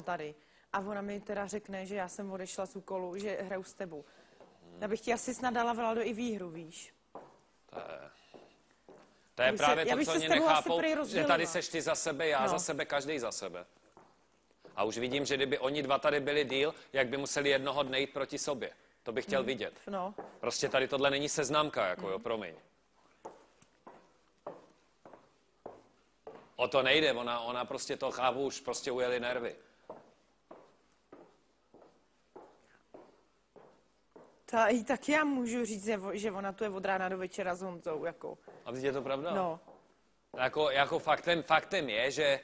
tady. A ona mi teda řekne, že já jsem odešla z úkolu, že hraju s tebou. Já bych ti asi snad dala, Vlado, i výhru, víš. To je právě to, co oni nechápou, že tady seš ty za sebe, já za sebe, každý za sebe. A už vidím, že kdyby oni dva tady byli díl, jak by museli jednoho dne jít proti sobě. To bych chtěl vidět. No. Prostě tady tohle není seznámka, jako jo, promiň. O to nejde, ona prostě to chápu, už prostě ujeli nervy. Tak já můžu říct, že ona tu je od rána do večera s Honzou, jako. A je to pravda? No. Jako faktem je, že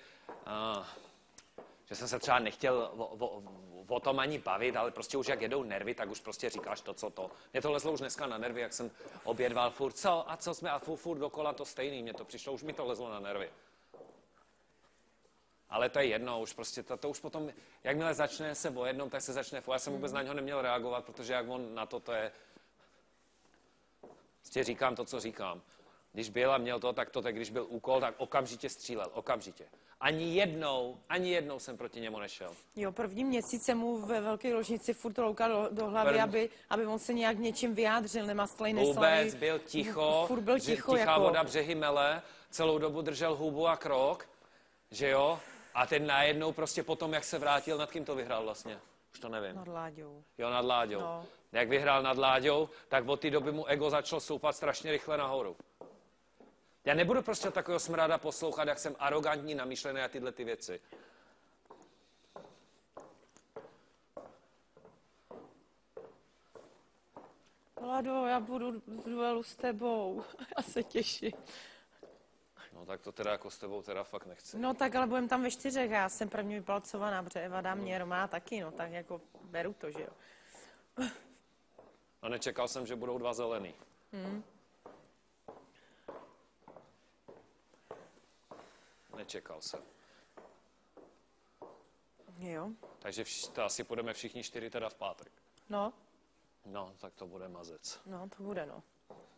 jsem se třeba nechtěl o tom ani bavit, ale prostě už jak jedou nervy, tak už prostě říkáš to, co to. Mě to lezlo už dneska na nervy, jak jsem obědval furt, co jsme, a furt dokola to stejný, mně to přišlo, už mi to lezlo na nervy. Ale to je jedno, už prostě to už potom, jakmile začne se o jednom, tak se začne já jsem vůbec na něho neměl reagovat, protože jak on na to je, prostě říkám to, co říkám. Když byl a měl to, tak když byl úkol, tak okamžitě střílel, okamžitě. Ani jednou jsem proti němu nešel. Jo, první měsíc jsem mu ve velké ložnici furt loukal do hlavy, aby on se nějak něčím vyjádřil, nemastlej, neslaný. Vůbec byl ticho, furt byl ticho, tichá jako... voda břehy mele, celou dobu držel hubu a krok, že jo? A ten najednou prostě potom, jak se vrátil, nad kým to vyhrál vlastně? Už to nevím. Nad Láďou. Jo, nad Láďou. No. Jak vyhrál nad Láďou, tak od té doby mu ego začalo stoupat strašně rychle nahoru. Já nebudu prostě takového smrada poslouchat, jak jsem arrogantní, namýšlený a tyhle ty věci. Lado, já budu v duelu s tebou. Já se těším. No tak to teda jako s tebou teda fakt nechci. No tak ale budem tam ve 4, já jsem první vypalcovaná, protože Eva dá mě, Romá taky, no tak jako beru to, že jo. No nečekal jsem, že budou 2 zelený. Nečekal jsem. Jo. Takže to asi půjdeme všichni 4 teda v pátek. No. No, tak to bude mazec. No, to bude, no.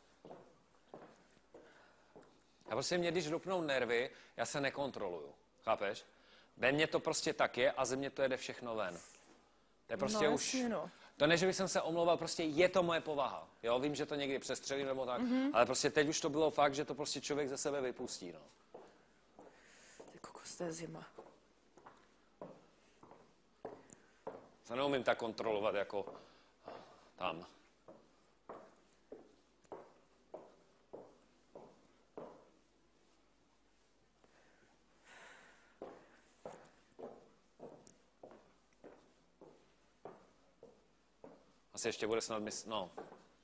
A prostě mě, když rupnou nervy, já se nekontroluju. Chápeš? Ve mně to prostě tak je a ze mě to jede všechno ven. To je prostě no, už... Jasně, no. To ne, že bych se omlouval, prostě je to moje povaha. Jo, vím, že to někdy přestřelím nebo tak, ale prostě teď už to bylo fakt, že to prostě člověk ze sebe vypustí, no. Ty kokos, to je zima. Se neumím tak kontrolovat jako tam. Asi ještě bude snad mysl... No.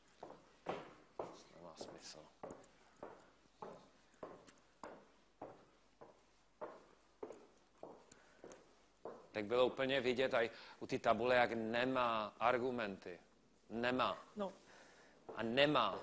Nemá smysl. Tak bylo úplně vidět aj u té tabule, jak nemá argumenty. Nemá. No. A nemá.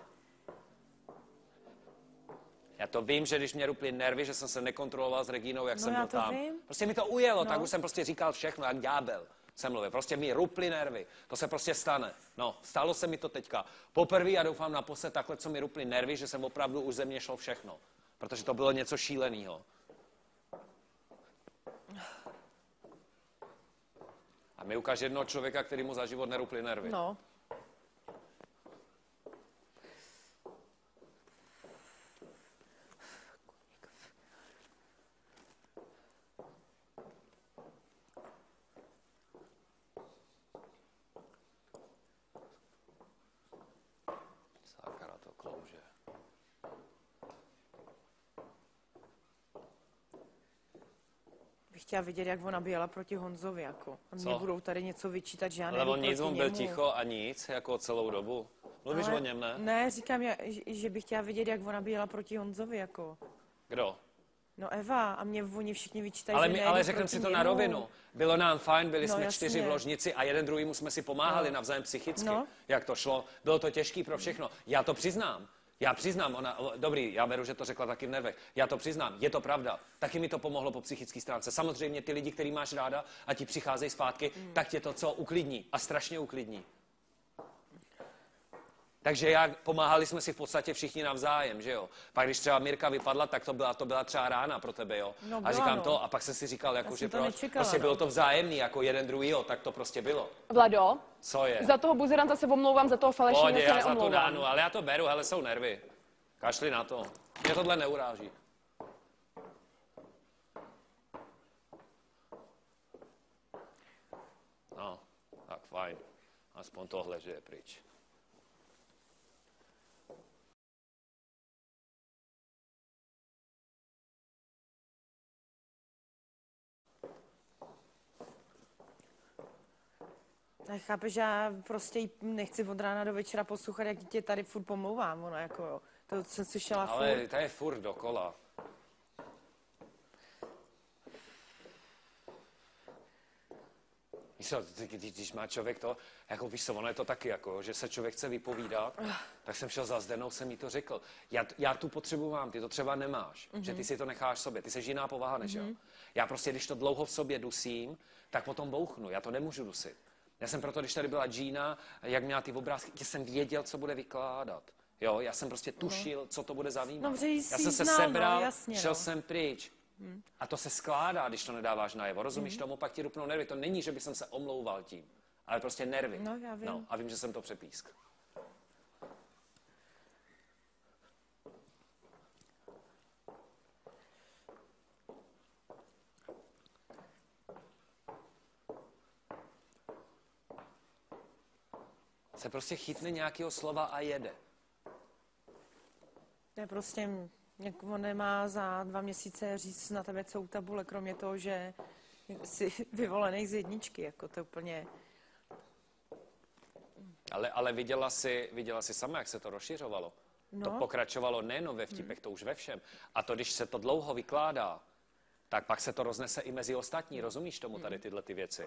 Já to vím, že když mě ruply nervy, že jsem se nekontroloval s Regínou, jak jsem byl tam. Vím. Prostě mi to ujelo, tak už jsem prostě říkal všechno, jak ďábel. Jsem mluvil. Prostě mi ruply nervy. To se prostě stane. No, stalo se mi to teďka. Poprvé a doufám naposled takhle, co mi ruply nervy, že jsem opravdu už ze mě šlo všechno. Protože to bylo něco šíleného. A mi ukáž jednoho člověka, který mu za život neruply nervy. No. Sakra, to klouže. Bych chtěla vidět, jak ona běla proti Honzovi, jako. A mě Co? budou tady něco vyčítat, že já Ale nejdu on nic, proti on byl němu. ticho a nic, jako celou dobu. Mluvíš o něm, ne? Ne, říkám, že bych chtěla vidět, jak ona běla proti Honzovi, jako. Kdo? No Eva, a mě oni všichni vyčítají, Ale, že nejdu ale řekneme proti si to němu. na rovinu. Bylo nám fajn, byli No, jsme jasně. 4 v ložnici a jeden druhýmu jsme si pomáhali navzájem psychicky. No. Jak to šlo. Bylo to těžký pro všechno. Já to přiznám. Já přiznám, dobrý, já beru, že to řekla taky v nervech. Já to přiznám, je to pravda. Taky mi to pomohlo po psychické stránce. Samozřejmě ty lidi, který máš ráda a ti přicházejí zpátky, tak tě to co uklidní a strašně uklidní. Takže pomáhali jsme si v podstatě všichni navzájem, že jo. Pak když třeba Mirka vypadla, tak to byla třeba rána pro tebe, jo. No, a říkám no. to, a pak jsem si říkal, jako, že proč, nečekala, prostě no. bylo to vzájemný, jako jeden druhýho, tak to prostě bylo. Vlado, Co je? za toho buzeranta se omlouvám, za toho falešního Pohodě, se já za to neomlouvám. dánu, ale já to beru, hele, jsou nervy. Kašli na to. Mě tohle neuráží. No, tak fajn. Aspoň tohle, že je pryč. Chápeš, že já prostě nechci od rána do večera poslouchat, jak tě tady furt pomlouvám, ono jako jo. To jsem slyšela furt. Ale to je furt dokola. Víš co, když má člověk to, jako víš co, ono je to taky, jako, že se člověk chce vypovídat, tak jsem šel za Zdenou, jsem jí to řekl. Já tu potřebu mám, ty to třeba nemáš, že ty si to necháš sobě, ty jsi jiná povaha než já. Já prostě, když to dlouho v sobě dusím, tak potom bouchnu, já to nemůžu dusit. Já jsem proto, když tady byla Gina, jak měla ty obrázky, já jsem věděl, co bude vykládat. Jo, já jsem prostě tušil, co to bude zajímat. No, já jsem se sebral, šel jsem pryč. A to se skládá, když to nedáváš najevo. Rozumíš tomu? Pak ti rupnou nervy. To není, že bych se omlouval tím, ale prostě nervy. No, já vím. No, a vím, že jsem to přepísk. Se prostě chytne nějakého slova a jede. Je prostě, on nemá za 2 měsíce říct na tebe celou tabule, kromě toho, že jsi vyvolený z jedničky, jako to úplně... Ale viděla jsi sama, jak se to rozšiřovalo. No. To pokračovalo nejen ve vtipech, to už ve všem. A to, když se to dlouho vykládá, tak pak se to roznese i mezi ostatní. Rozumíš tomu tady tyhle ty věci?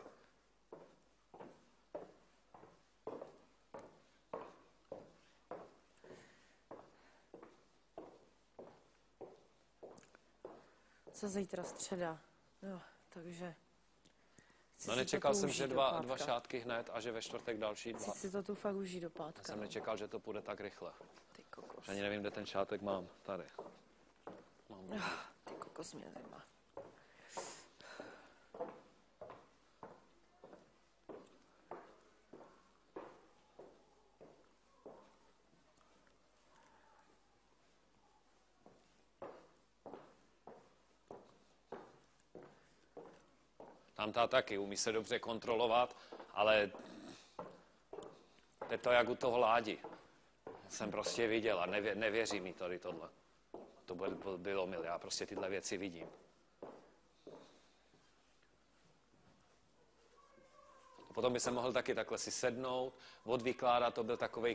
Co zítra středa, jo, takže... No nečekal jsem, že dva šátky hned a že ve čtvrtek další 2. Chci si to tu fakt užít do pátka. Já jsem nečekal, že to půjde tak rychle. Ty kokos. Ani nevím, kde ten šátek mám. Tady. Ty kokos mě zajímá. Tam ta taky umí se dobře kontrolovat, ale je to jak u toho Ládi. Jsem prostě viděl a nevěří mi tady tohle. To bylo milé, já prostě tyhle věci vidím. Potom by se mohl taky takhle si sednout, odvykládat, to byl takovej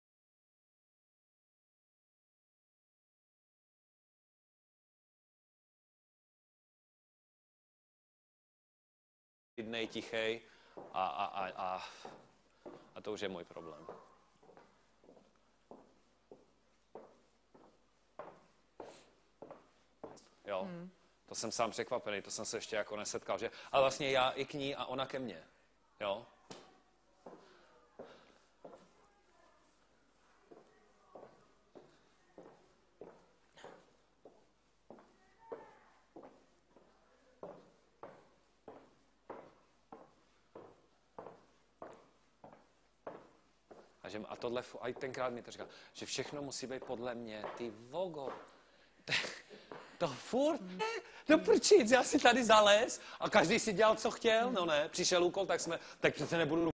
klidnej, tichej a to už je můj problém. Jo, to jsem sám překvapený, to jsem se ještě jako nesetkal, že? Ale vlastně já i k ní a ona ke mně, jo? A tohle, a tenkrát mi to říkal, že všechno musí být podle mě, ty vogo. To furt, no prčic, já si tady zalez a každý si dělal, co chtěl, no ne, přišel úkol, tak přece nebudu